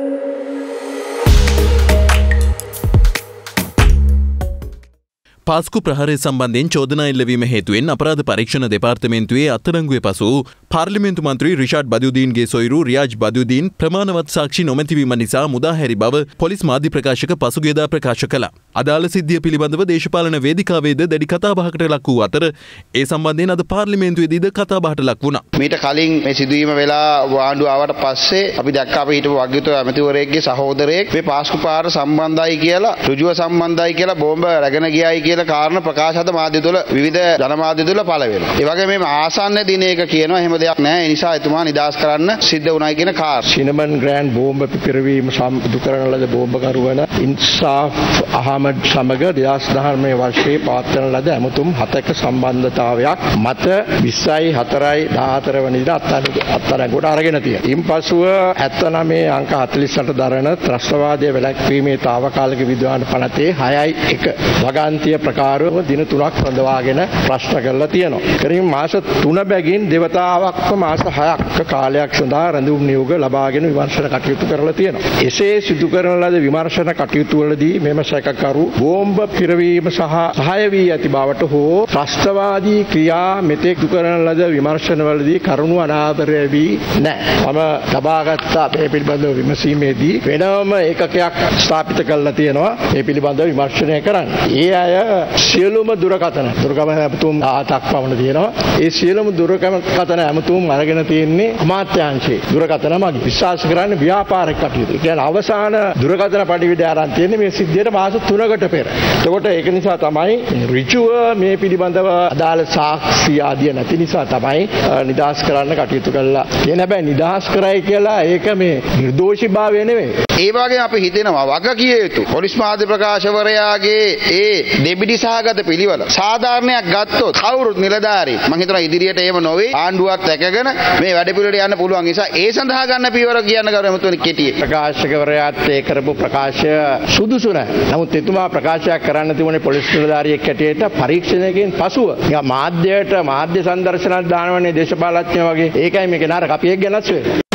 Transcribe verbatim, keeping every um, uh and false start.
පාස්කු ප්‍රහාරය සම්බන්ධයෙන් චෝදනා එල්ලවීම හේතුවෙන් අපරාධ පරීක්ෂණ දෙපාර්තමේන්තුවේ අත්අඩංගුවේ පසු පාර්ලිමේන්තු මන්ත්‍රී රිෂාඩ් බදියුදීන්ගේ සොයුරු රියාජ් බදියුදීන් ප්‍රමාණවත් සාක්ෂි නොමැතිවීම නිසා මුදාහැරි බව පොලිස් මාධ්‍ය ප්‍රකාශක පසුගියදා ප්‍රකාශ කළා. අදාළ සිද්ධිය පිළිබඳව දේශපාලන වේදිකාවේද දැඩි කතාබහකට ලක් වූ අතර ඒ සම්බන්ධයෙන් අද පාර්ලිමේන්තුවේදීද කතාබහට ලක් වුණා. මීට කලින් මේ සිදුවීම වෙලා ආණ්ඩුව ආවට පස්සේ අපි දැක්කා අපි හිටපු වගකීතු ඇමතිවරයෙක්ගේ සහෝදරයෙක් මේ පාස්කු ප්‍රහාර සම්බන්ධයි කියලා ඍජුව සම්බන්ධයි කියලා බෝම්බ රැගෙන ගියයි කියලා කාරණා ප්‍රකාශ අද මාධ්‍ය තුළ විවිධ ජනමාධ්‍ය තුළ පළ වෙනවා. ඒ වගේ මේ ආසන්න දිනයක කියනවා එහෙම දෙයක් නැහැ. ඒ නිසා එතුමා නිදහස් කරන්න සිද්ධ වුණයි කියන කාරණා. සිනමන් ග්‍රෑන්ඩ් බෝම්බ පිපිරවීම සම්බන්ධ කරන ලද බෝම්බකරුවන ඉන්සාෆ් අහමඩ් සමග දෙදහස් දහනවය වර්ෂයේ පවත්වන ලද ඇමතුම් හතක සම්බන්ධතාවයක් මත විස්සයි හතරයි දහහතර වෙනිදා අත්අඩංගුවට අරගෙන තියෙනවා. ඉන්පසුව හැත්තනවය අංක හතළිස් අට දරන ත්‍රස්තවාදයේ වැළැක්වීමේ තාවකාලික විද්‍යාන පනතේ හයයි එක වගන්තිය ප්‍රකාරව දින තුනක් රඳවාගෙන ප්‍රශ්න කරලා තියෙනවා. කරින් මාස තුන බැගින් දෙවතාවක්ම මාස හයක් කාලයක් සඳහා රැඳුම් නියෝග ලබාගෙන විමර්ශන කටයුතු කරලා තියෙනවා. එසේ සිදු කරන ලද විමර්ශන කටයුතු වලදී මෙම සැකකරු බෝම්බ පිරවීම සහ සහාය වී ඇති බවට හෝ ත්‍රස්තවාදී ක්‍රියා මෙතෙක් සිදු කරන ලද විමර්ශන වලදී කරුණු අනාදරය වී නැහැ. මම ලබාගත් මේ පිළිබඳව විමසීමේදී වෙනම ඒකකයක් ස්ථාපිත කරලා තියෙනවා මේ පිළිබඳව විමර්ශනය කරන්න. ඒ අය සියලුම දුරකථන දුරකථන ඇමතුම් දහසක් පමණ තියෙනවා. ඒ සියලුම දුරකථන ඇමතුම් අරගෙන තියෙන්නේ අමාත්‍යාංශයේ දුරකථන මගින්. විශ්වාස කරන්නේ ව්‍යාපාරික කටයුතු. ඒ කියන්නේ අවසාන දුරකථන පරිවිඩය ආරම්භ තියෙන්නේ මේ සිද්ධියට මාස තුනකට පෙර. එතකොට ඒක නිසා තමයි ඍජුව මේ පිළිබඳව අදාළ සාක්ෂි ආදිය නැති නිසා තමයි නිදහස් කරන්න කටයුතු කළා. කියන හැබැයි නිදහස් කරයි කියලා ඒක මේ නිර්දෝෂීභාවය නෙවෙයි. ඒ වගේම අපි හිතෙනවා වග කිය යුතු පොලිස් මාධ්‍ය ප්‍රකාශකවරයාගේ ඒ දෙබිඩි සහගත පිළිවෙල සාධාරණයක් ගත්තොත් කවුරුත් නිලධාරී මම හිතනවා ඉදිරියට එහෙම නොවේ ආණ්ඩුවක් දැකගෙන මේ වැඩ පිළිවෙලට යන්න පුළුවන් නිසා ඒ සඳහා ගන්න පියවර කියන්න ගරු එමතුනි කෙටියේ ප්‍රකාශකවරයාත් ඒ කරපු ප්‍රකාශය සුදුසු නැහැ. නමුත් එතුමා ප්‍රකාශයක් කරන්න තිබුණේ පොලිස් නිලධාරියෙක් හැටියට පරීක්ෂණයකින් පසුව. නිකන් මාධ්‍යයට මාධ්‍ය සංදර්ශනයක් දානවනේ දේශපාලඥයෝ වගේ. ඒකයි මේක නරක අපි ඒක ගැනත්